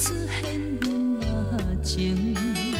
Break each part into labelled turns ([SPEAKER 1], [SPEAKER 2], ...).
[SPEAKER 1] 出现眼前，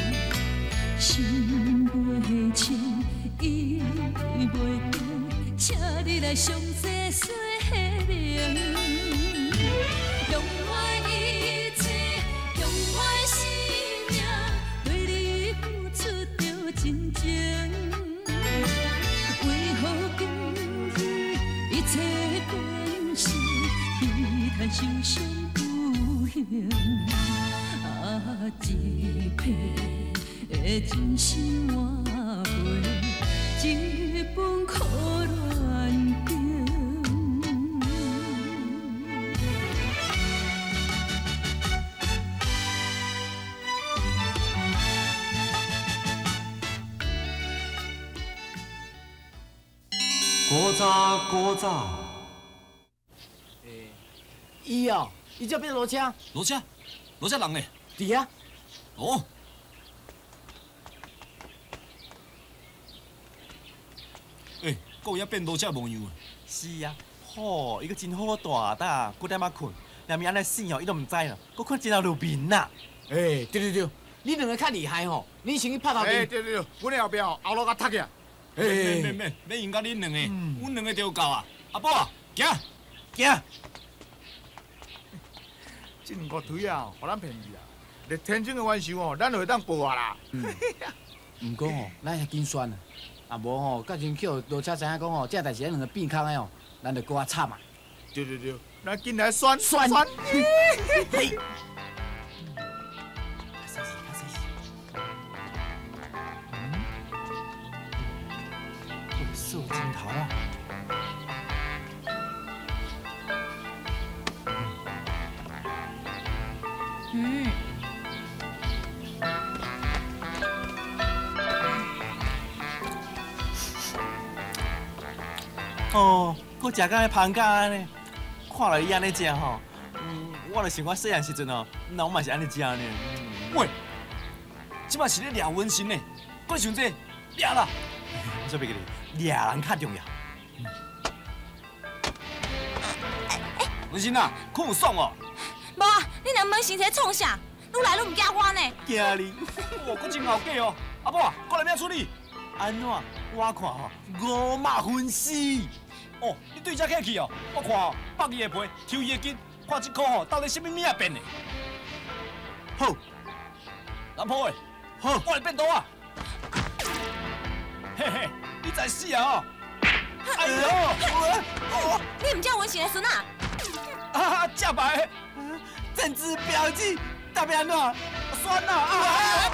[SPEAKER 1] 心袂清，意袂平，请你来详细说明。用我一切，用我生命，对你付出着真情。为何今日一切变是悲叹受伤有形？啊，一片的真心换回一本苦恋经。
[SPEAKER 2] 古早。
[SPEAKER 3] 伊哦，伊这边落车。
[SPEAKER 2] 落车人呢？
[SPEAKER 3] 伫啊。
[SPEAKER 2] 哦。够遐变落车模样啊！
[SPEAKER 4] 是啊，吼，伊个真好大胆，骨点仔困，连面安尼死哦，伊都唔知啦，佫困真后路面呐。
[SPEAKER 3] 对，你两个较厉害吼，你先去拍头阵。
[SPEAKER 5] 对，阮的后壁后路甲踢去。
[SPEAKER 2] 免用甲恁两个，阮两个就有够啊！阿宝啊，行。
[SPEAKER 5] 这两个腿啊，互咱骗去啊！历天津的冤仇哦，咱就会当报啊啦。
[SPEAKER 3] 毋过吼，咱遐紧选啊，啊无吼，甲真巧落车知影讲吼，这代志咱两个变空的吼，咱就搁较惨啊。
[SPEAKER 5] 对，咱紧来选。
[SPEAKER 3] 嘿。
[SPEAKER 4] 数镜头啊！哦，佫食甲香甲安尼，看到伊安尼食吼，我就想我细汉时阵哦，那我嘛是安尼食呢。
[SPEAKER 2] 喂，即摆是咧掠瘟神呢，佫想这掠啦！
[SPEAKER 4] 我说别个你，掠人较重要。
[SPEAKER 2] 瘟神啊，看有爽哦！
[SPEAKER 6] 无啊，你两门生在创啥？愈来愈唔惊我呢。
[SPEAKER 4] 惊你！
[SPEAKER 2] 哦，佫真后假哦！阿宝啊，过来咩处理？
[SPEAKER 4] 安怎？我看吼，5马分尸。
[SPEAKER 2] 哦，你对遮客气哦！我看哦，剥伊的皮，抽伊的筋，看这颗吼到底什么物啊变的？
[SPEAKER 4] 好，
[SPEAKER 2] 南坡的，
[SPEAKER 4] 好，
[SPEAKER 2] 我来变刀啊！嘿，你才死啊哦！哎呦！
[SPEAKER 6] 你唔叫文成的孙啊？
[SPEAKER 2] 啊，假白！
[SPEAKER 4] 政治标记，特别安怎？
[SPEAKER 2] 酸啊！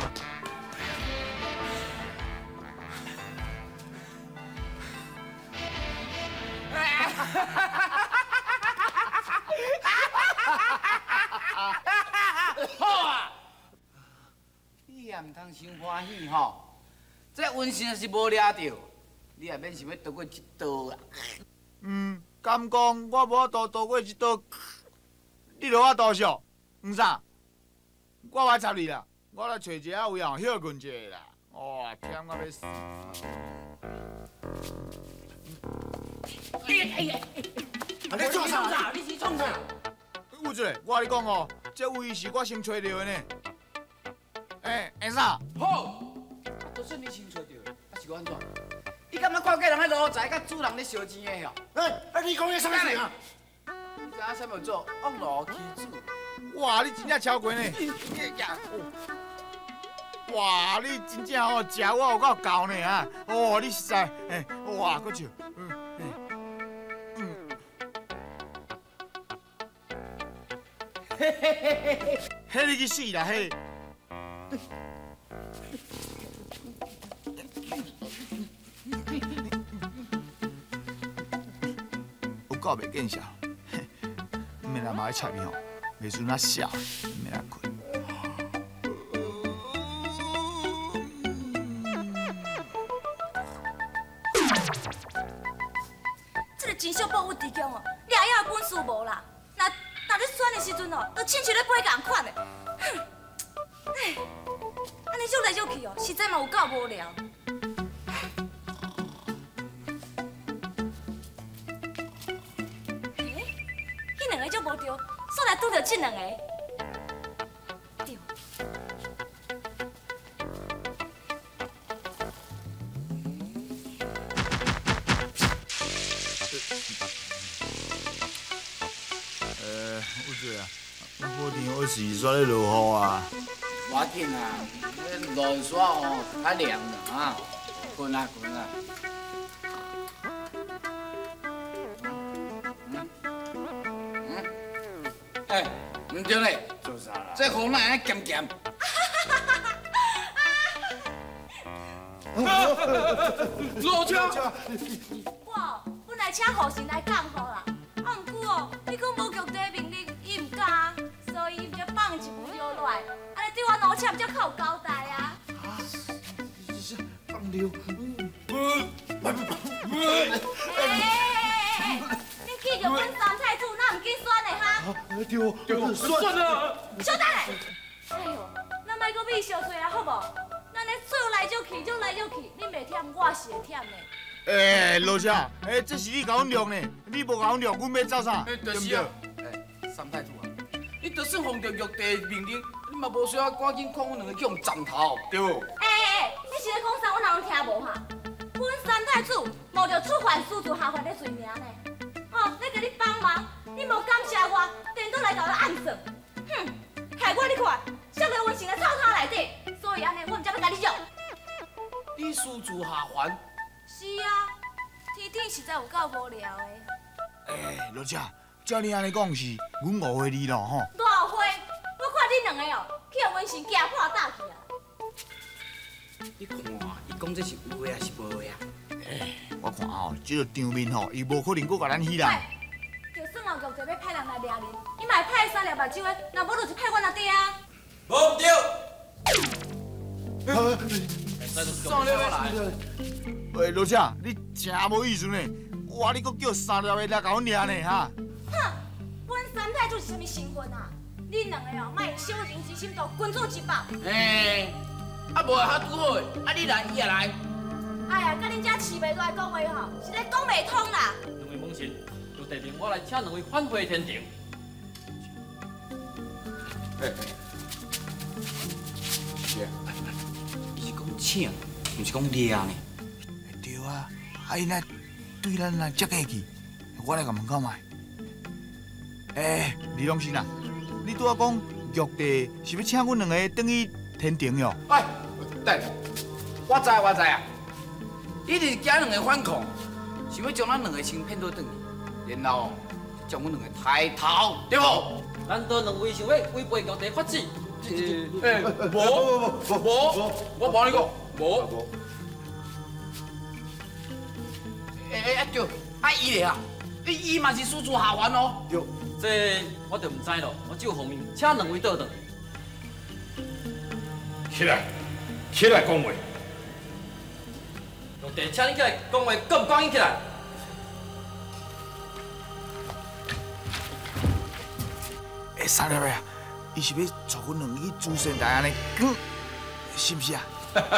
[SPEAKER 3] 好啊！你也唔通伤欢喜吼，这瘟神是无抓到，你也免想要逃过一刀啦。
[SPEAKER 5] 敢讲我无逃过一刀，你著我多少？啥？我来插你啦！我来找一个位哦，休困一下啦。哇，忝我要死！
[SPEAKER 3] 你创啥？你是创啥？
[SPEAKER 5] 有一个，我甲你讲哦，这位是我先找到的呢。啥？
[SPEAKER 3] 好，都算你先找到的，啊是安怎？你敢若看过人喺路财甲主人咧烧钱的吼？
[SPEAKER 5] 你讲的什么事啊？
[SPEAKER 3] 你知影啥物做？往路起主。
[SPEAKER 5] 哇，你真正超过呢！哇，你真正哦，食我有够够呢啊！哦，你实在，哇，搁笑，迄你去死啦嘿！有够袂见笑，免来买菜面吼，袂准那笑，免来困。
[SPEAKER 6] 这个真小宝物地宫哦，掠妖的本事无啦。那你选的时阵哦，都亲像咧飞共款的。哼，安尼绕来绕去哦，实在嘛有够无聊。迄两个就无对，煞来拄着这两个。
[SPEAKER 5] 时煞咧落雨啊！
[SPEAKER 3] 无要紧啊，这落雨煞哦，较凉啦啊，困啊困啊。哎，唔对咧，
[SPEAKER 5] 做啥啦？
[SPEAKER 3] 这雨哪会咸咸？落车。
[SPEAKER 6] 我本来请护士来降雨啦，啊，毋过哦，你讲无局地命令，伊唔敢，所以伊才放一句溜落来，安尼对我脑签才较有交代啊。
[SPEAKER 5] 放溜。
[SPEAKER 6] 你记着阮三太子哪唔紧选的哈？
[SPEAKER 5] 对，算了。
[SPEAKER 6] 小等下，哎呦，咱莫阁比小做啊，好无？咱咧做来就去，做来就去，你袂忝，我是会忝的。
[SPEAKER 5] 哎，老姐，哎，这是你甲阮录呢，你无甲阮录，阮要走啥？
[SPEAKER 3] 对不对？哎，三太子啊，你就算奉着玉帝命令，你嘛无需要赶紧看阮两个去用斩头，对无？
[SPEAKER 6] 哎，你是咧讲啥？我哪有听无哈？阮三太子冒着触犯私自下犯的罪名呢。哦，咧甲你帮忙，你无感谢我，颠倒来甲我暗算，哼！害我你看，摔到阮身的草摊内底，所以安尼我毋才要甲你用。
[SPEAKER 3] 你私自下凡，
[SPEAKER 6] 是啊，天天实在有够无聊的。
[SPEAKER 5] 哎，老姐，照你安尼讲是，阮误会你咯吼。
[SPEAKER 6] 大花，我看你两个哦，去互阮先家破打去啊！
[SPEAKER 3] 你看，伊讲这是有话还是无话啊？
[SPEAKER 5] 哎，我看吼，这个场面吼，伊无可能搁甲咱起来。
[SPEAKER 6] 就算后局就要派人来抓恁，伊嘛会派三粒目睭的，若无就是派阮阿爹啊！
[SPEAKER 2] 无对。
[SPEAKER 3] 送了来。
[SPEAKER 5] 喂，老姐，你真无意思呢，哇，你搁叫三条的来甲阮抓呢哈？
[SPEAKER 6] 哼，阮三太子是啥物身份啊？恁两个哦，莫用小人之心度君子之法。
[SPEAKER 3] 哎，啊无遐拄好，啊你来伊也来。
[SPEAKER 6] 哎呀，甲恁遮饲袂来讲话吼，是咧讲袂通啦。
[SPEAKER 7] 两位猛神，就地面我来请两位返回天庭。
[SPEAKER 3] 是啊，伊是讲请，毋是讲掠呢。
[SPEAKER 5] 对啊，啊因来对咱来接过去，我来甲门口卖。哎，李龙生啊，你拄仔讲玉帝是要请阮两个转去天庭哟？
[SPEAKER 3] 哎，等，我知啊，伊就是惊两个反抗，想要将咱两个先骗倒转去，然后将阮两个抬头，对无？
[SPEAKER 7] 难道两位想要违背玉帝法旨？
[SPEAKER 3] 无，我帮你讲，无。哎，对，啊伊咧啊，伊嘛是私自下凡哦。
[SPEAKER 7] 这我就唔知咯，我只有奉命请两位倒转。
[SPEAKER 2] 起来讲话。
[SPEAKER 7] 玉帝，请你起来讲话，敢唔敢应起来？
[SPEAKER 5] 哎，三条啊，伊是要带阮两个去主神台安尼，是不是啊？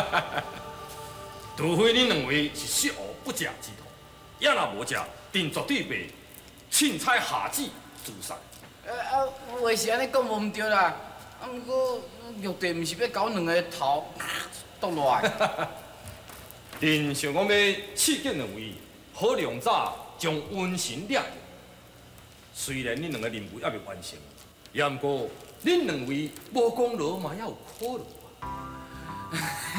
[SPEAKER 2] 除非恁两位是食恶不食之徒，也若无食，定绝对被凊彩下旨诛杀。
[SPEAKER 3] 话是安尼讲无毋对啦，啊，毋过玉帝毋是要搞两个头剁落来？
[SPEAKER 2] 恁想讲要刺激两位，好量早将瘟神掠着。虽然恁两个任务还未完成，也毋过恁两位无功劳嘛，也有苦劳啊。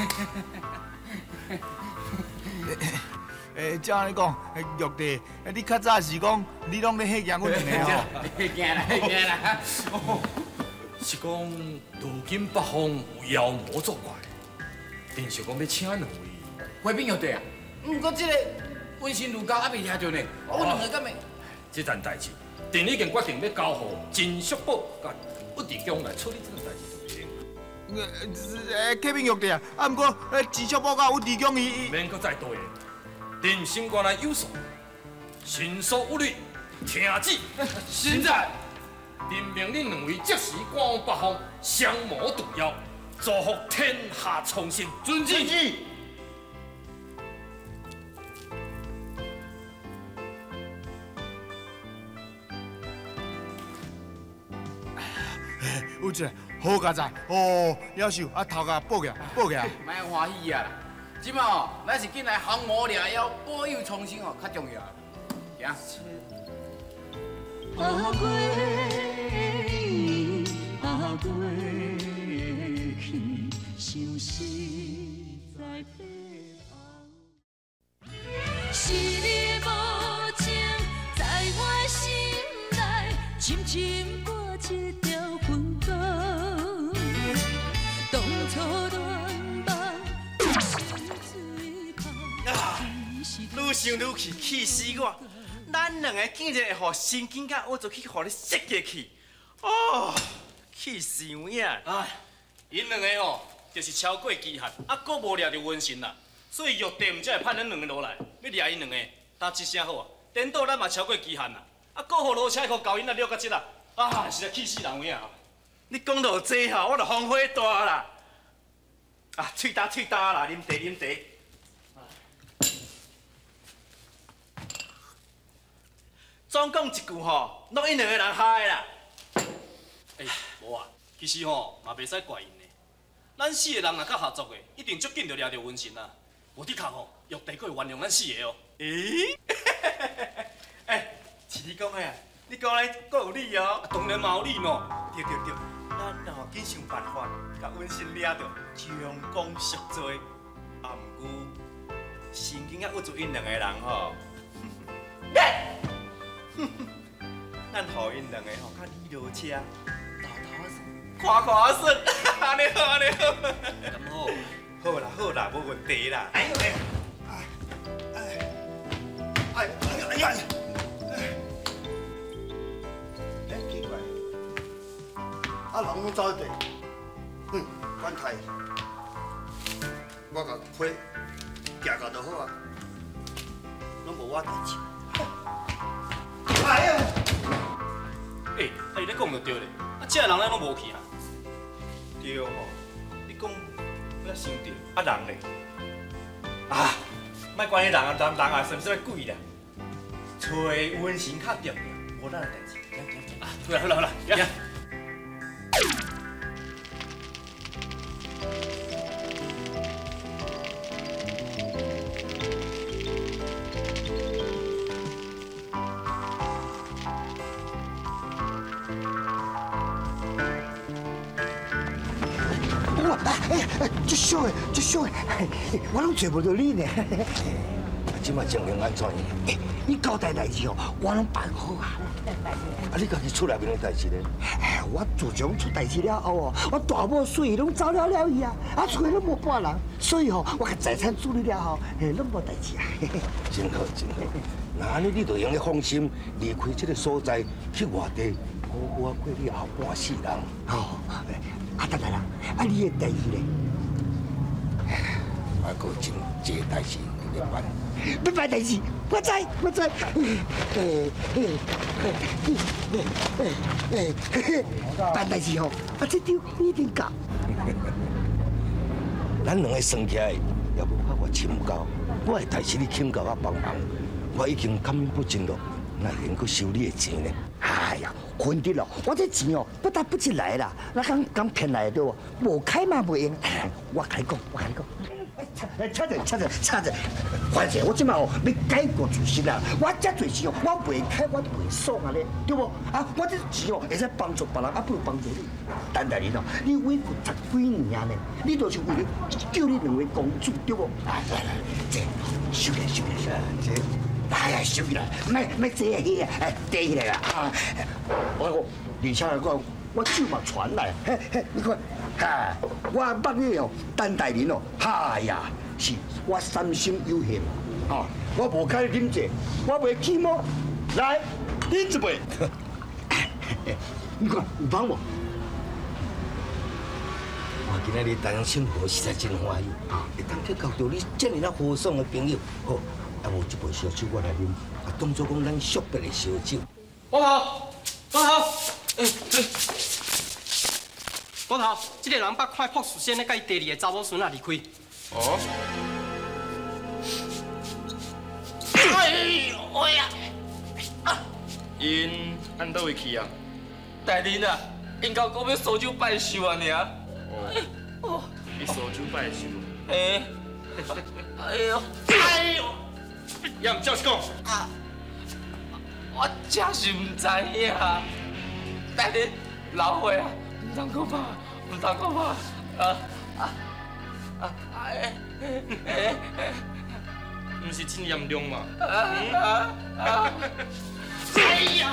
[SPEAKER 5] 照安尼讲，玉帝，你较早是讲你拢咧吓惊阮两个吼？
[SPEAKER 3] 惊啦！
[SPEAKER 2] 是讲如今北方有妖魔作怪，定是讲要请两位。
[SPEAKER 3] 回禀玉帝啊，毋过这个瘟神如胶还未抓着呢，我两个敢会？
[SPEAKER 2] 这件代志，定已经决定要交予金叔宝甲吴地公来处理这件代志就行。
[SPEAKER 5] 启禀玉帝啊，啊，毋过智叔宝甲有地公伊
[SPEAKER 2] 免搁再多言，定心肝来有数，神所有律，听旨。
[SPEAKER 3] 现在，
[SPEAKER 2] 任命恁两位即时赶往北方，降魔毒妖，祝福天下昌盛。遵旨。
[SPEAKER 5] 有一个好佳哉哦，夭寿啊，头壳报起来，报起来。
[SPEAKER 3] 莫欢喜啊啦！即马哦，咱是紧来降魔掠妖，保佑重生哦，较重要。行。
[SPEAKER 1] 阿妹，阿过去，想实在白后。是你的无情，在我心内深深挂一条云朵。当初恋梦一生水泡，
[SPEAKER 4] 愈想愈气，气死我！咱两个竟然会互神经甲我做去互你设计去，哦，气死有影！
[SPEAKER 7] 哎，因两个吼，就是超过期限，啊，搁无抓着瘟神啦，所以药店才会判咱两个落来，要抓因两个，打一声好啊！颠倒咱嘛超过期限啦，啊，搁互落车互交因啊了到这啦，啊，实在气死人有影！
[SPEAKER 4] 你讲到这吼，我就风火大啦！啊，喙焦啦，啉茶。总讲一句吼，拢因两个人害啦。
[SPEAKER 7] 哎，无啊，其实吼嘛袂使怪因的，咱四个人若较合作的，一定足紧就抓着瘟神啦。无的确吼，药地佫会原谅咱四个哦。
[SPEAKER 4] 咦？哎，是你讲的啊？你讲来佫有理哦。
[SPEAKER 7] 当然嘛有理喏。
[SPEAKER 4] 对，咱吼紧想办法，甲瘟神抓着，将功赎罪。啊，毋过神经啊，握住因两个人吼。咱互因两个吼，较易落车，头算，看算，安尼好。
[SPEAKER 7] 咁好。
[SPEAKER 4] 好啦，无问题啦。哎，
[SPEAKER 8] 奇怪，啊，人拢走地，管他，我甲批行到就好啊，拢无我代志。哎呀！
[SPEAKER 7] 哎，你咧讲就对咧，啊，这个人咱拢无去啊。
[SPEAKER 4] 对吼，你讲我想对，啊人咧？啊，莫管迄人啊，是毋是要鬼啦？找瘟神较重要，无咱的代志。
[SPEAKER 7] 好啦，行。
[SPEAKER 8] 足俗的，我拢找无到你呢。
[SPEAKER 9] 即摆情形安怎样？
[SPEAKER 8] 你交代代志哦，我拢办好啊。
[SPEAKER 9] 啊，你家己厝内面的代志呢？
[SPEAKER 8] 我自从出代志了后哦，我大某水拢走了伊啊，厝里拢无半人，所以哦，我甲财产处理了后，拢无代志啊。
[SPEAKER 9] 真好。那安尼你就用咧放心离开这个所在，去外地好好过你后半世人。
[SPEAKER 8] 哦，等来啦，你的代志呢？
[SPEAKER 9] 还佫真济代志要办。
[SPEAKER 8] 要办代志，我知。办代志吼，这张你一定教。
[SPEAKER 9] 咱两个算起来也无法我请教，我的代志你请教我帮忙，我已经感恩不尽了，哪能够收你的钱呢？
[SPEAKER 8] 哎呀，混得了，我这钱哦，不但不进来啦，那刚骗来的对不？无开嘛袂用，我跟你讲。差着，反正我即马哦要改过自新啦，我遮多钱哦，我袂开我就袂爽啊咧，对不？啊，我这钱哦会使帮助别人，啊不如帮助你。陈大人哦，你委屈10几年呢，你都是为了救你两位公主，对不？来，这收起来，这。哎呀，收起来，莫这个，跌起来啦！啊，而且来讲，我酒嘛传来，你看，我捌你哦，陈大人哦，哎呀，是我三心有幸，我无开啉醉，我袂起毛，来，啉一杯。你看有帮无？
[SPEAKER 9] 我今仔日当生活实在真欢喜，会当去交到你这么啊豪爽的朋友，好。啊，无一杯烧酒我来啉，啊，当作讲咱惜别的烧酒。
[SPEAKER 7] 光头，光头，这个人把快扑事先咧，甲伊第二个查某孙仔离开。
[SPEAKER 2] 哦。
[SPEAKER 7] 哎呀！
[SPEAKER 2] 因按倒位去啊？
[SPEAKER 7] 大人啊，因家讲要烧酒拜寿啊，尔。
[SPEAKER 2] 哦。你烧酒拜寿？
[SPEAKER 7] 哎呦！
[SPEAKER 2] 也唔照讲。
[SPEAKER 7] 啊！我真是唔知影，但是老岁啊，
[SPEAKER 2] 唔通讲怕，唔通讲怕，唔是真严重嘛？哎呀！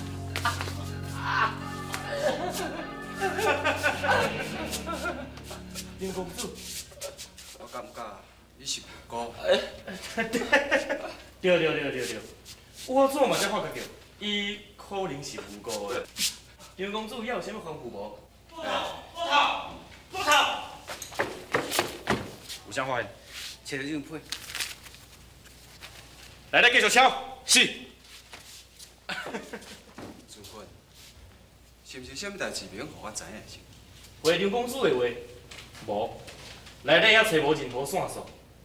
[SPEAKER 2] 林公主，
[SPEAKER 3] 我感觉你是无辜。
[SPEAKER 2] 对，我怎嘛才发觉到，伊可能是无辜的。林公主，还有啥物吩咐无？落头！有啥发现？
[SPEAKER 3] 找到这张被。
[SPEAKER 2] 来，咱继续敲。是。
[SPEAKER 3] 主管，是毋是啥物代志免互我知影先？
[SPEAKER 2] 回林公主的话，无。内底也找无任何线索。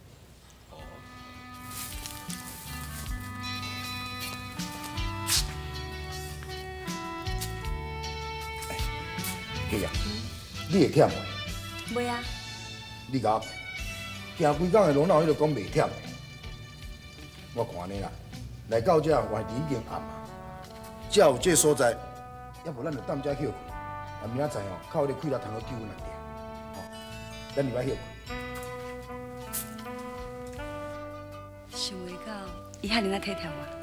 [SPEAKER 8] 弟啊，你会忝袂？
[SPEAKER 6] 袂啊。
[SPEAKER 8] 你甲我行规工的路，哪有迄个讲袂忝的？我看安尼啦，来到这原地已经暗啊，只有这所在，要无咱就踮遮休困。啊，明仔载哦，靠迄个气力通去救阮内底。哦，咱入来休困。
[SPEAKER 10] 想袂到，伊遐尔啊体贴我。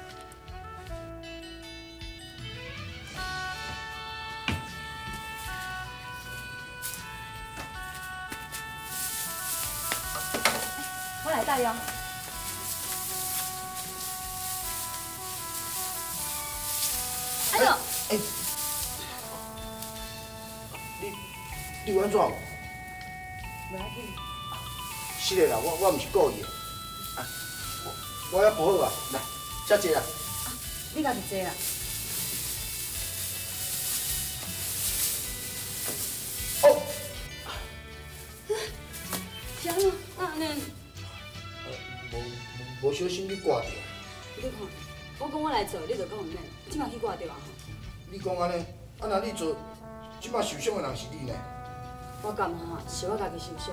[SPEAKER 10] 我来带用。哎呦！
[SPEAKER 8] 哎，你有安怎？
[SPEAKER 10] 袂要紧。
[SPEAKER 8] 是的啦，我毋是故意的。啊，我还补好啊，来，遮坐啊。
[SPEAKER 10] 你家己坐啊。
[SPEAKER 8] 哦。
[SPEAKER 10] 是安怎？安尼？
[SPEAKER 8] 无小心你挂着。
[SPEAKER 10] 你看，我讲我来做，你就讲唔免，即马去挂着啊吼。
[SPEAKER 8] 你讲安尼，啊那你做，即摆受伤的人是你呢？
[SPEAKER 10] 我感哈是我家己受伤。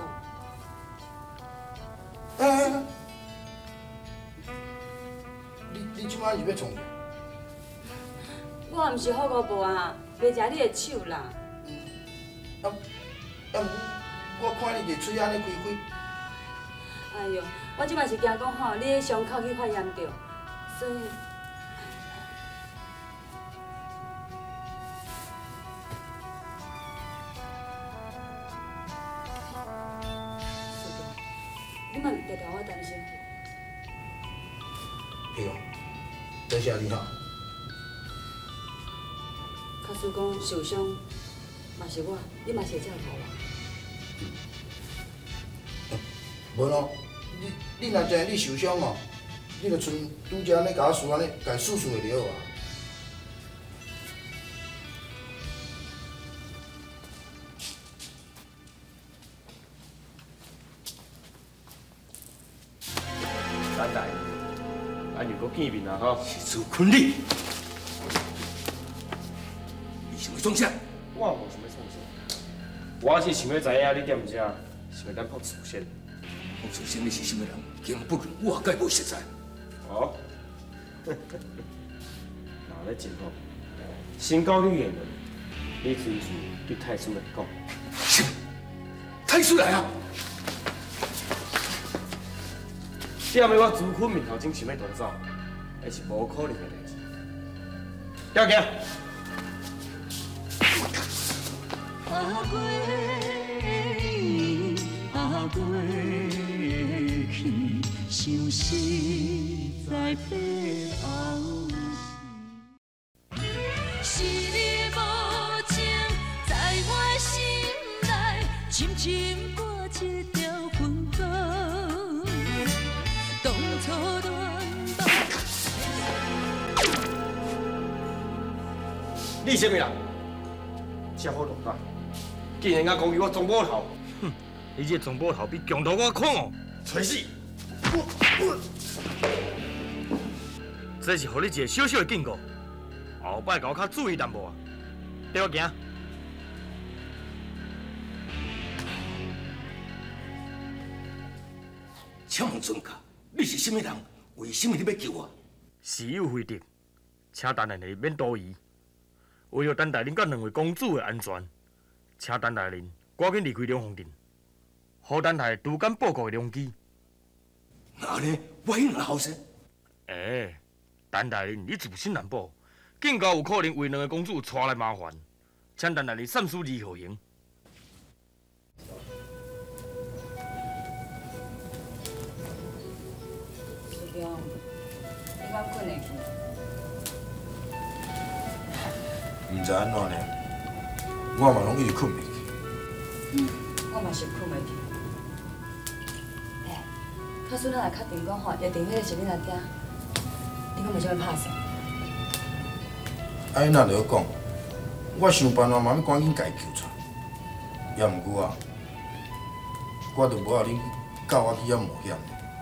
[SPEAKER 8] 哎，你即摆是要创啥？
[SPEAKER 10] 我毋是好五步啊，袂食你的手啦。
[SPEAKER 8] 我看你个嘴安尼开开。
[SPEAKER 10] 哎呦，我即摆是惊讲吼，你的伤口去发炎着，所以。你莫常常我担心。
[SPEAKER 8] 对哦，多谢你哈。
[SPEAKER 10] 假使讲受伤，嘛是我，你嘛是会照顾我。
[SPEAKER 8] 无咯，你若真你受伤哦，你就剩拄则安尼甲我输安尼，甲输就了啊。
[SPEAKER 2] 咱来，咱又搁见面啦吼。
[SPEAKER 9] 是坤你，你想要创啥？
[SPEAKER 2] 我无想要创啥，我是想要知影你踮遮，想要咱朴楚仙。
[SPEAKER 9] 朴楚仙你是什么人？竟不管我该无实在。
[SPEAKER 2] 哦，那咧真好。先交你言论，你随时对太叔来讲。
[SPEAKER 9] 太叔来啊！
[SPEAKER 2] 踮喺我朱坤面头前想要逃走，那是无可能的代志。调行。
[SPEAKER 1] 过去，像是在背后。是你无情，在我心内深深挂一条痕迹。当初恋梦。
[SPEAKER 2] 你什么人？这好动作，竟然敢攻击我庄宝头！哼！你这庄宝头比强盗我狂哦！找死！这是予你一个小小的警告，后摆甲我较注意淡薄啊！跟我行。
[SPEAKER 9] 请问尊驾，你是什么人？为什么你要救我？
[SPEAKER 2] 是有非得，请等下日免多疑。为了等待恁甲两位公主的安全， 请陈大人赶紧离开龙凤镇，互陈大独敢报告良机。
[SPEAKER 9] 安尼，我迄两后生，
[SPEAKER 2] 陈大人，你自信难保，更加有可能为两个公主带来麻烦，请陈大人三思而后行。
[SPEAKER 10] 师兄，你敢困会去？
[SPEAKER 11] 唔知安怎呢？我嘛拢一直困袂去。
[SPEAKER 10] 我嘛是困袂去。假使咱若确定讲吼，约定迄个是恁阿爹，你敢袂想要拍算？
[SPEAKER 11] 安尼若讲，我想办法嘛要赶紧家救出来。也毋过啊，我着无法恁教我去遐冒险。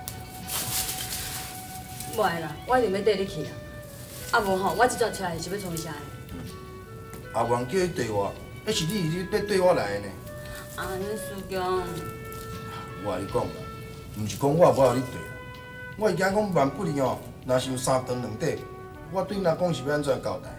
[SPEAKER 10] 袂啦，我一定要缀你去啦。啊无吼，我即阵出来是要创啥的？
[SPEAKER 11] 阿王叫你缀我，那是你要缀我来的呢。
[SPEAKER 10] 啊，恁师兄，
[SPEAKER 11] 我甲你讲啦，毋是讲我无互你缀啦，我是惊讲万不利哦，若是有三长两短，我对恁阿公是要安怎交代？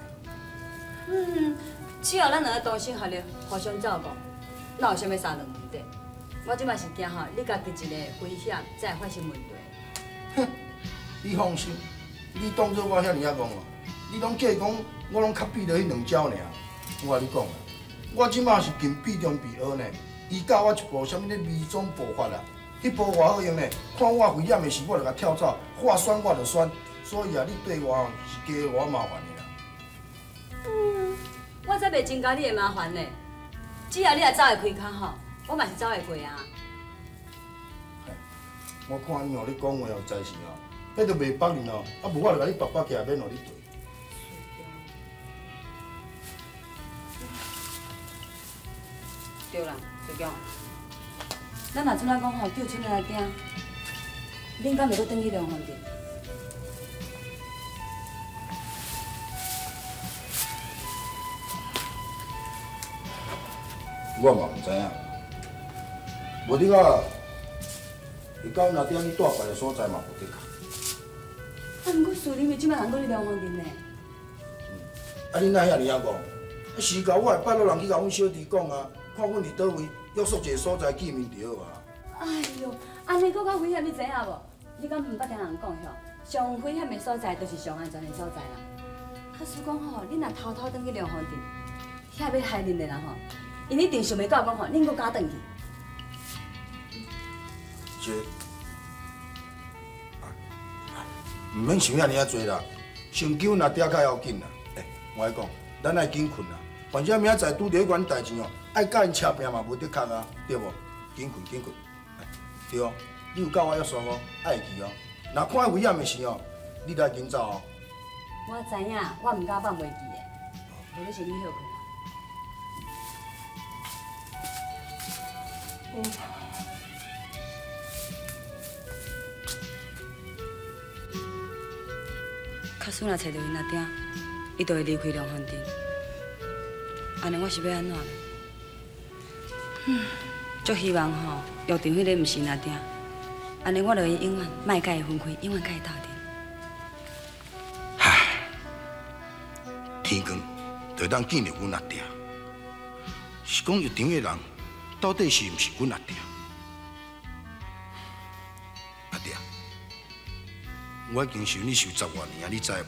[SPEAKER 10] 只要咱两个同心合力，互相照顾，哪有啥物三长两短？我即摆是惊吼，你家己一个危险，才会发生问题。
[SPEAKER 11] 哼，你放心，你当作我遐尔啊戆哦，你拢计讲我拢较比着迄两招尔。我甲你讲啦，我即马是近比中比学呢，伊教我一部啥物咧微中步法啦，迄部偌好用呢，看我危险的时，我就甲跳走，话选我就选，所以啊，你对我哦是加我麻烦的啦。
[SPEAKER 10] 我才袂增加你的麻烦呢。只要你若走会开口吼，我嘛是走会过啊。
[SPEAKER 11] 我看你哦，你讲话哦，在是哦，迄着袂绑你哦，啊无我就甲你拔拔起来，免互你对。
[SPEAKER 10] 对啦，师兄，咱若阵仔讲吼救出咱阿爹，恁敢袂阁转去龙凤镇？
[SPEAKER 11] 我嘛毋知影，无你啊，会到那点去住别个所在嘛无得讲。
[SPEAKER 10] 啊，毋过树林咪即摆人搁伫龙凤镇呢。
[SPEAKER 11] 啊，你哪遐尔啊戆？啊，时到我会拜托人去甲阮小弟讲啊，看阮伫倒位，约束一个所在见面就好啊。
[SPEAKER 10] 哎哟，安尼搁较危险，你知影无？你敢毋捌听人讲吼？上危险的所在，就是上安全的所在啦。假使讲吼，恁若偷偷转去龙凤镇，遐要害恁的人吼，因一定想袂到讲吼，恁搁敢转去。
[SPEAKER 11] 这，毋免想遐尔啊多啦，先救若嗲较要紧啦。我讲，咱爱紧困啦，反正明仔载拄着迄款代志哦，爱甲因扯拼嘛无得确啊，对无？紧困紧困，对哦。你有教我约束哦，爱记哦。若看到危险的事哦，你得紧走哦。
[SPEAKER 10] 我知影，我毋敢放袂记的。无你先去休困。假使若找到因阿爹，伊就会离开龙凤镇。安尼我是要安怎呢？足希望吼，约定迄个毋是因阿爹，安尼我就会永远莫甲伊分开，永远甲伊斗阵。
[SPEAKER 11] 唉，天光就当见着阮阿爹，是讲约定的人到底是毋是阮阿爹？阿爹，我已经受你受10多年啊，你知无？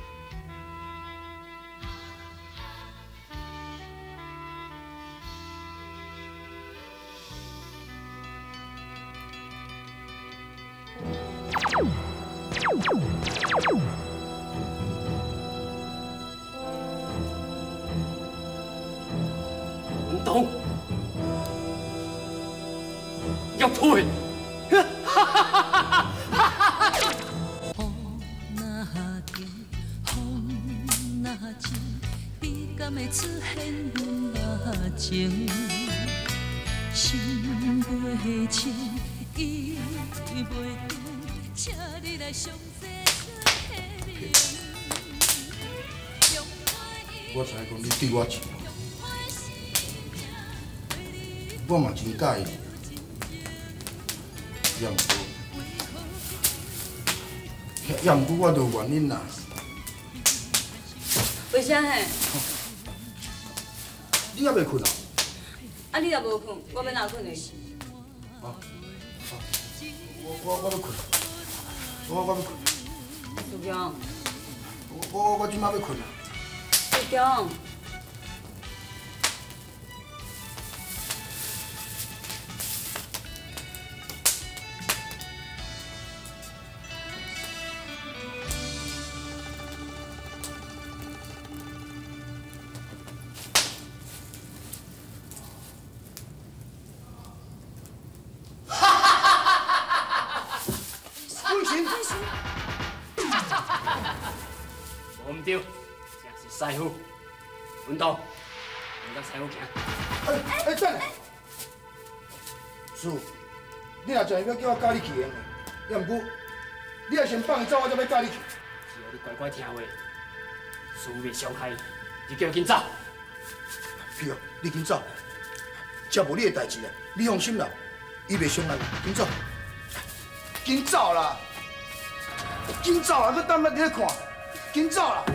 [SPEAKER 7] 文东，要退！
[SPEAKER 1] 风若停，风若静，你敢会出现阮目前？心袂清，意袂定，请你来详细说明。
[SPEAKER 11] 我知讲你对我真好，我嘛真介意，也毋过我就有原因啦。
[SPEAKER 10] 为啥嘿？
[SPEAKER 11] 你还袂困啊？
[SPEAKER 10] 啊，你若无困，我要哪困的？
[SPEAKER 11] 我要困，我要困。
[SPEAKER 10] 苏强，
[SPEAKER 11] 我即马要困啦。
[SPEAKER 10] 苏强。
[SPEAKER 12] 唔对，这是师傅。文道，你甲师傅行。
[SPEAKER 11] 等下，师傅，你若真要叫我教你去用的，要毋过，你要先放伊走，我才要教你去。
[SPEAKER 12] 只要你乖乖听话，师傅袂伤害，你叫紧走。
[SPEAKER 11] 屁哦，你紧走，这无你的代志啦，你放心啦，伊袂伤害你，紧走，紧走啦，紧走啦，佮等下你咧看，紧走啦。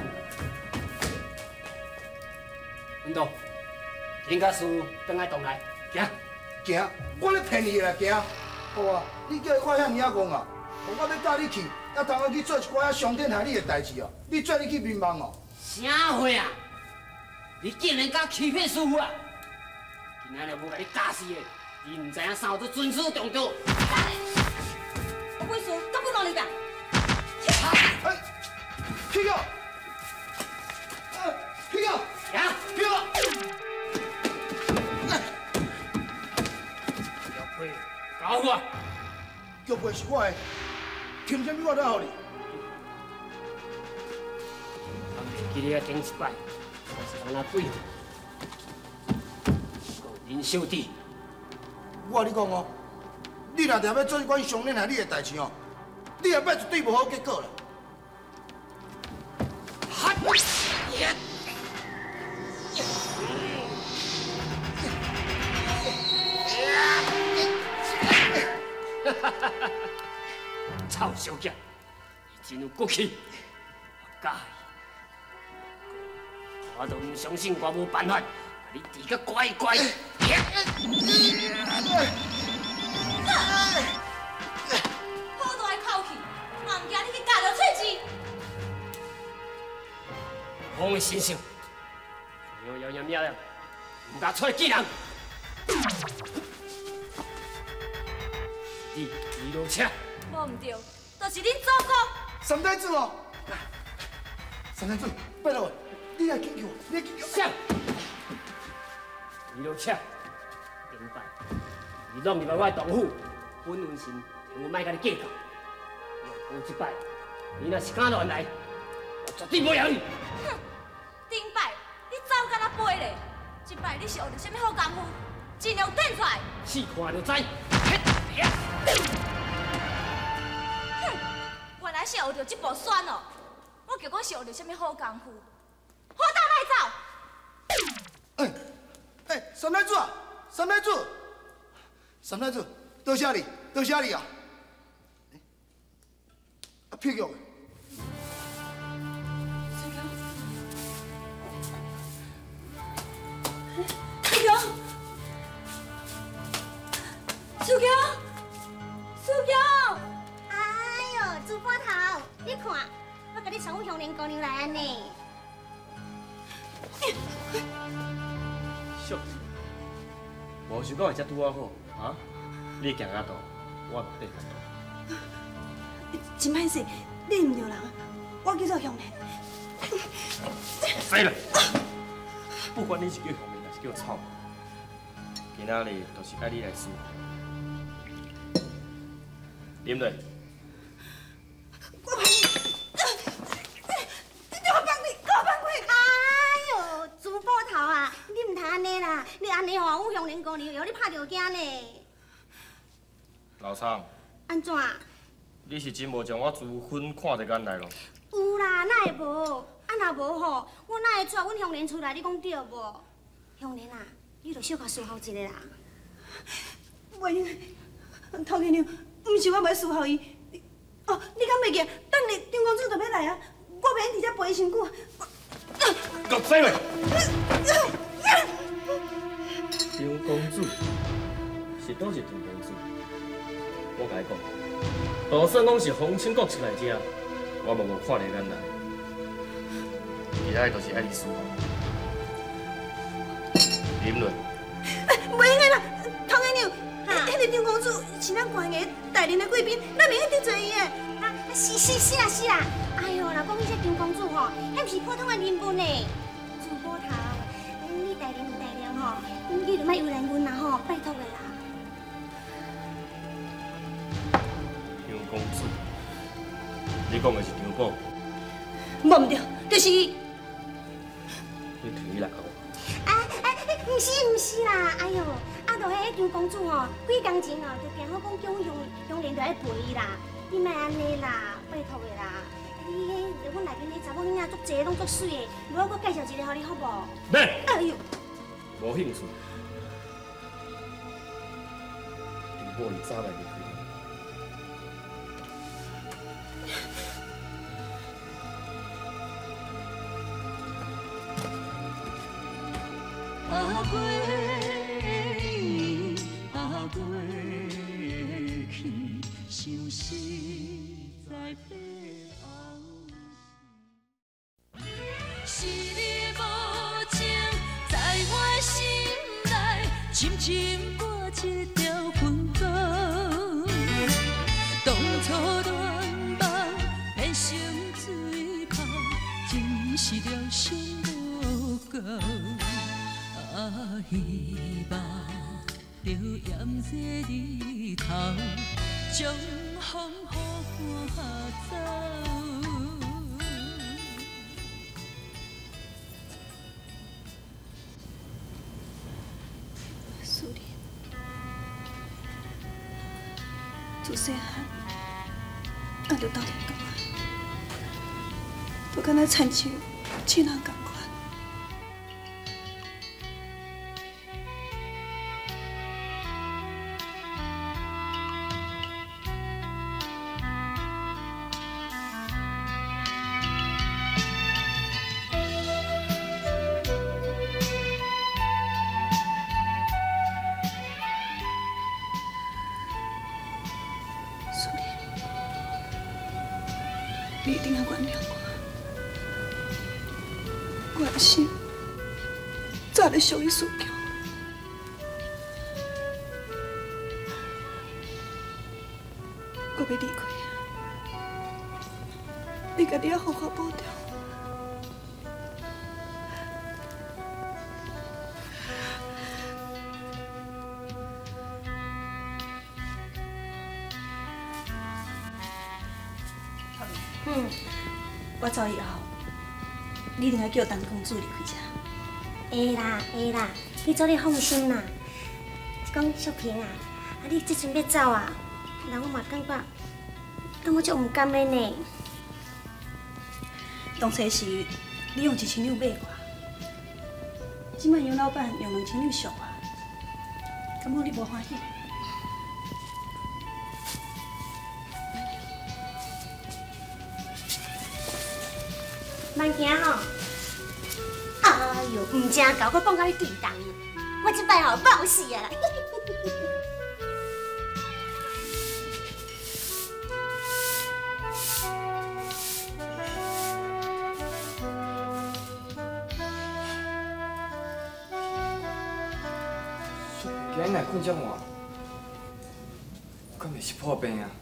[SPEAKER 12] 文道，应甲师傅倒来洞内，行。
[SPEAKER 11] 行，我咧骗你啦，行。好啊，你叫伊看遐尼啊戆啊，我要教你去，还通我去做一寡伤天害理的代志哦。你拽你去迷茫哦。
[SPEAKER 12] 啥货啊！你竟然敢欺骗师傅啊！今仔日要甲你打死的，你唔知影啥叫做尊师重道。
[SPEAKER 6] 我鬼叔，到底哪里干？
[SPEAKER 11] 哎，屁股，屁股。
[SPEAKER 12] 呀，
[SPEAKER 11] 屁股！
[SPEAKER 12] 要配搞我！
[SPEAKER 11] 脚背是我的，凭什么我来予你？
[SPEAKER 12] 我袂记你啊，顶一摆我是安那对林小弟。
[SPEAKER 11] 我甲你讲哦，你若定要做一款伤天害理的代志哦，你下摆绝对无好结果啦。
[SPEAKER 12] 臭小子，你真有骨气，我介意。我都唔相信我无办法，把你治个乖乖。
[SPEAKER 6] 好大的口气，嘛唔惊你去咬着喙齿。
[SPEAKER 12] 我的身上，有妖孽了，唔敢出来见人。你落车。
[SPEAKER 6] 无唔对，就是恁祖公。
[SPEAKER 11] 三太子哦，三太子，拜托，你来救救我，你来救救我。
[SPEAKER 12] 上，你落车，明白？你弄入来我的洞府，本文信，我莫甲你计较。若有一摆，你若是敢乱来，我绝对袂饶你。
[SPEAKER 6] 哼，顶摆你走敢若飞咧，这摆你是学着什么好功夫？尽量展出来。
[SPEAKER 12] 试看就知。
[SPEAKER 6] 原来是学着这部选哦，我叫我是学着什么好功夫？好大来走！
[SPEAKER 11] 三太子啊，三太子，三太子，多谢你，多谢你啊！屁股。
[SPEAKER 6] 苏强，苏强，苏强！
[SPEAKER 13] 哎呦，朱波头，你看，我甲你传阮乡邻姑娘来安尼。
[SPEAKER 7] 小子，无想到会遮拄啊好，啊？你行到倒，我嘛跟到。
[SPEAKER 13] 真歹势，你唔着人，我叫做乡邻。
[SPEAKER 7] 飞了！不管你是叫乡邻还是叫草，今仔日就是爱你来输。啉落。
[SPEAKER 13] 我帮你！哎呦，朱波头啊，你唔通安尼啦！你安尼吼，阮乡邻姑娘会互你拍着惊呢。
[SPEAKER 7] 老苍，
[SPEAKER 13] 安怎？
[SPEAKER 7] 你是真无将我朱芬看在眼内咯？
[SPEAKER 13] 有啦，哪会无？啊若无吼，我哪会带阮乡邻出来？你讲对无？乡邻啊，你着小可思考一下啦。
[SPEAKER 14] 喂，头家娘，毋是我袂伺候伊。哦，你敢袂记？等下张公主就要来啊，我袂用伫遮陪伊伤久。
[SPEAKER 7] 给我飞来！张公主。 主是倒一张公主？我甲你讲，就算讲是皇亲国戚来遮，我嘛无看在眼内。其他就是爱你思考。林伦。
[SPEAKER 14] 袂用个啦，唐阿娘，迄个张公主是咱官衙大人的贵宾，咱袂用得罪伊的。是啦，哎呦，若讲迄只张公主吼，迄毋是普通的人物呢。自古头，你大人唔大量吼，你就莫为难阮啦吼，拜托的啦。
[SPEAKER 7] 张公主，你讲的是张宝？
[SPEAKER 14] 无唔对，就是
[SPEAKER 7] 你提来我。
[SPEAKER 14] 毋是啦，哎呦，啊，就迄张公主吼，几工前哦，就定好讲叫乡邻就爱陪伊啦，你莫安尼啦，拜托的啦。你阮内面的查某囡仔足济，拢足水的，如果我介绍一个互你好无？
[SPEAKER 7] 免。
[SPEAKER 14] 哎呦，
[SPEAKER 7] 无兴趣。张宝伊早来离开。
[SPEAKER 1] 过去，像是在背后。是你的无情，在我的心内深深挂一条痕迹。当初恋梦变成水泡，真是了伤无够。希望着炎热日头，将风雨赶走。
[SPEAKER 14] 思念，自细汉，俺就斗阵讲啊，就敢若亲像亲人共款。你一定要原谅我的心早就属于思强。我要离开啊！你家己要好好保重。我走以后，你一定要叫陈公主离开这。
[SPEAKER 13] 会啦，你做你放心啦。讲小平啊，你这阵要走啊，人我嘛感觉足唔甘的呢。
[SPEAKER 14] 当初是你用1,000两买我，即摆杨老板用2,000两赎我，敢好你无欢喜？
[SPEAKER 13] 慢行吼！哎呦，唔正搞，我放到你地动，我这摆吼爆死啊啦！
[SPEAKER 15] 今日困这晚，敢会是破病啊？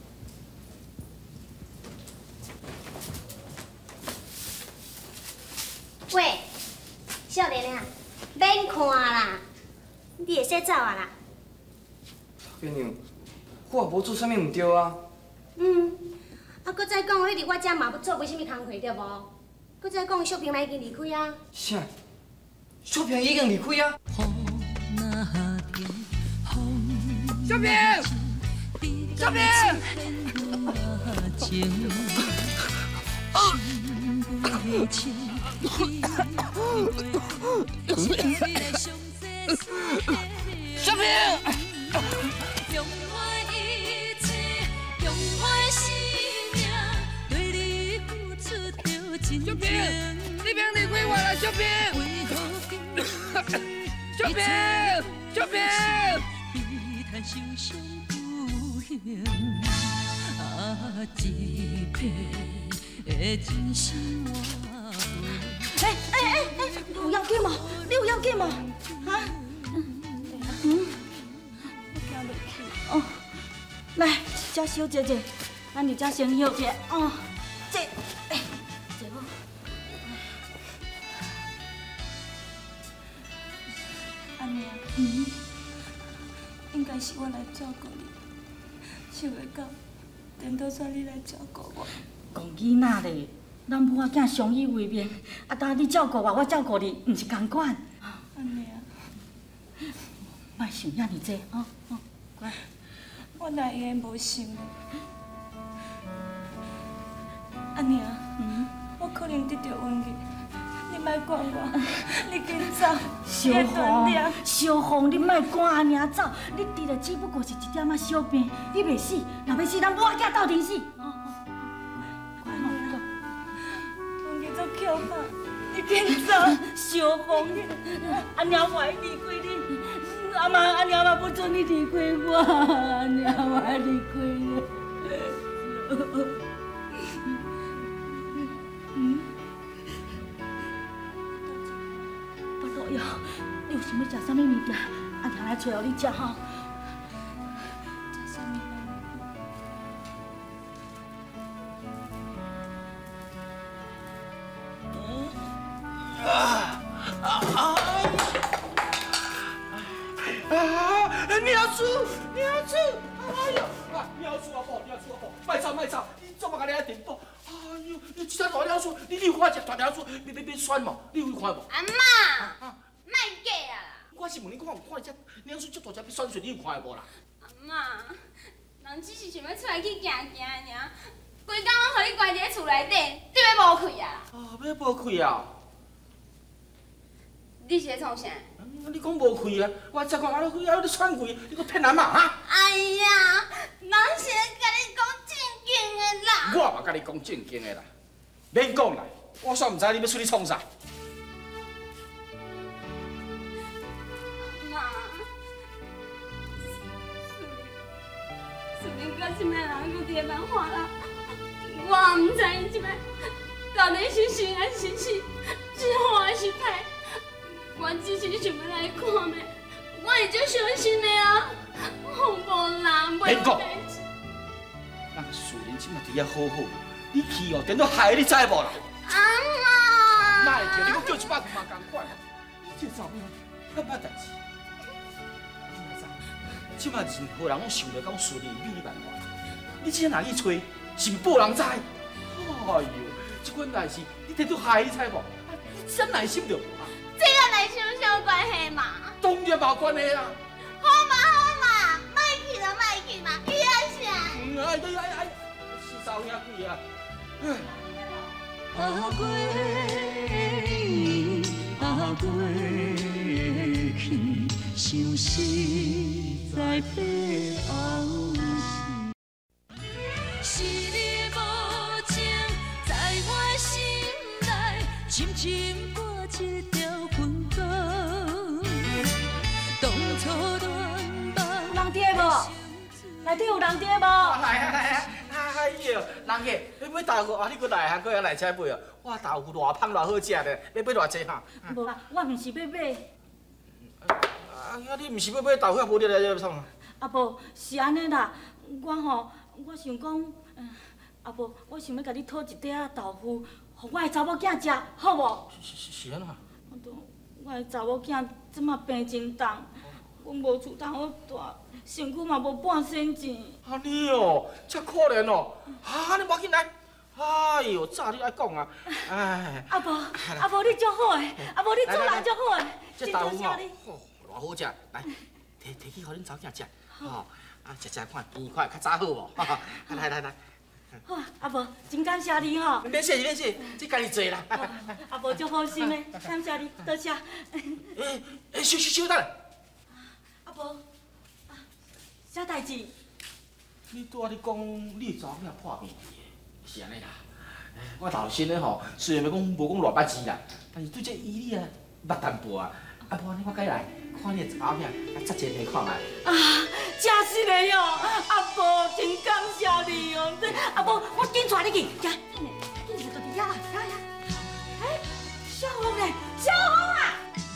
[SPEAKER 13] 喂，少年啊，免看啦，你会使走啊啦？
[SPEAKER 15] 头家娘，我也无做啥物唔对啊。
[SPEAKER 13] 啊，搁再讲，你伫我遮嘛要做袂啥物工课对无？搁再讲，小平嘛已经离开啊。
[SPEAKER 15] 啥？小平已经离开啊？
[SPEAKER 5] 小平，小平！小平！用我一切，用我生命，对你付出着真情。小平，你别离开我了，小平！小平！
[SPEAKER 1] 小平。悲叹受伤有形，一片的真心话。
[SPEAKER 14] 你有要紧无？你有要紧无？哈？
[SPEAKER 10] 我行袂去。哦，来，这小姐姐，咱伫这先休者。哦，坐，坐好。安妮啊，应该是我来照顾你，想袂到，颠倒煞你来照顾我。
[SPEAKER 14] 讲囡仔咧，咱母仔囝相依为命，啊，当你照顾我，我照顾你，毋是共款。
[SPEAKER 10] 安妮啊，
[SPEAKER 14] 莫想遐尼济，乖。
[SPEAKER 10] 我哪会无心？安妮啊，我可能得到瘟疫，你莫管我，你紧走。
[SPEAKER 14] 小凤，你莫赶安尼走，你得了只不过是一点仔小病，你袂死，若要死，咱母仔囝斗阵死。
[SPEAKER 10] 瘟疫做巧吧，你紧走。
[SPEAKER 14] 小凤，阿娘我会离开你，阿娘嘛不准你离开我，阿娘我会离开你。你有想要食啥物物件？阿娘来找互你食吼。
[SPEAKER 10] 食啥物？
[SPEAKER 5] 鸟叔，哎呦，鸟叔阿婆，莫走，你做乜甲你来电报？哎呦，你这大鸟叔，你有看只大鸟叔，别选嘛，你有看无？
[SPEAKER 6] 阿妈，莫假啊！
[SPEAKER 5] 我是问你，我有看只鸟叔这大只要选你有看无啦？
[SPEAKER 6] 阿妈，人只是想要出来去行行尔，规工我互你关伫厝内底，你要无开啊？
[SPEAKER 5] 要无开啊？
[SPEAKER 6] 你是咧创啥？
[SPEAKER 5] 你讲无开啊？我才讲啊，你喘气，你搁骗人嘛哈？
[SPEAKER 6] 哎呀，人是咧甲你讲正经的啦。
[SPEAKER 5] 我嘛甲你讲正经的啦，免讲啦，我煞毋知你要出去创啥。
[SPEAKER 6] 妈，苏玲甲什么人搁伫咧漫画啦？我毋知伊即摆到底是生还是死，是好还是歹。我只是想要来看的，我会足伤心的啊！我无人袂有代志。
[SPEAKER 5] 咱树林即马伫遐好好，你去哦，颠倒害你知无啦？
[SPEAKER 6] 阿妈，
[SPEAKER 5] 哪会叫你讲叫一百句嘛共款？你这查某遐捌代志。你知影？即马任何人拢想着讲树林美丽万华，你这哪去吹？是毋无人知？哎呦，这款代志你颠倒害你知无？你真耐心着无啊？
[SPEAKER 6] 这个内心有啥关系嘛？
[SPEAKER 5] 当然嘛有关系啊！
[SPEAKER 6] 好嘛，莫去嘛，伊啊啥？
[SPEAKER 5] 哎，死糟兄鬼啊！
[SPEAKER 1] 过去，想实在被后是你无情，在我心内深深挂一条魂刀。当初乱梦，
[SPEAKER 14] 人伫无？内底有人伫无？
[SPEAKER 5] 来，哎呦，人个，你要豆腐啊？你搁来哈？搁要来车买哦？我豆腐偌芳偌好食咧，要买偌济哈？
[SPEAKER 14] 无啦，我毋是要买。
[SPEAKER 5] 你毋是要买豆腐，也无你来这创啊？
[SPEAKER 14] 啊无，是安尼啦，我想讲，无，我想要甲你讨一袋仔豆腐，互我的查某囝食，好无？
[SPEAKER 5] 是安怎？
[SPEAKER 14] 我的查某囝即马病真重，阮无厝通好住，身躯嘛无半仙钱。
[SPEAKER 5] 安尼哦，遮可怜哦，你无紧来。哎呦，早你爱讲啊！哎，
[SPEAKER 14] 无你足好诶，无你做人足好诶，
[SPEAKER 5] 这豆腐哦，偌好食，来，摕去互恁查某囝食，吼，食看甜快，较早好无？来。
[SPEAKER 14] 好啊，无真感谢你吼。
[SPEAKER 5] 免谢，这家己做啦。
[SPEAKER 14] 无足好心诶，感谢你，多谢。
[SPEAKER 5] 稍等。
[SPEAKER 14] 无，啥代志？
[SPEAKER 5] 你拄仔你讲你查某囝破病是安尼啦。我头先咧吼，虽然要讲无讲偌捌字啦，但是对这医理啊捌淡薄啊。
[SPEAKER 15] 啊，无呢，我改来看你的查某囝，啊，插一个看卖。
[SPEAKER 16] 啊，真是的哟！阿婆，真感谢你哦！阿婆，我紧带你去，行，紧就伫遐啦，呀呀！哎，小红呢？小红啊！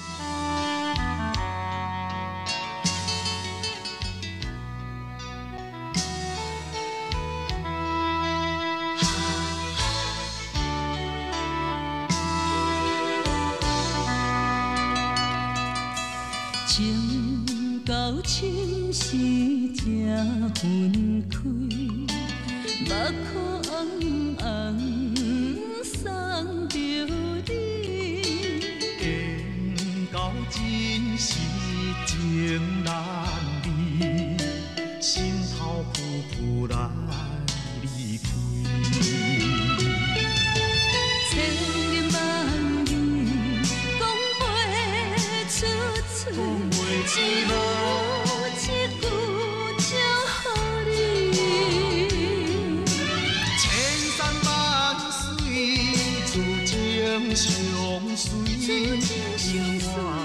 [SPEAKER 1] 情到深时才分开，目眶红红送着你。
[SPEAKER 17] 缘到真时情难离，心头浮浮来离开。
[SPEAKER 1] 千言万语讲袂出嘴，只有一句祝福你。
[SPEAKER 17] 千山万水，此情相随，永远。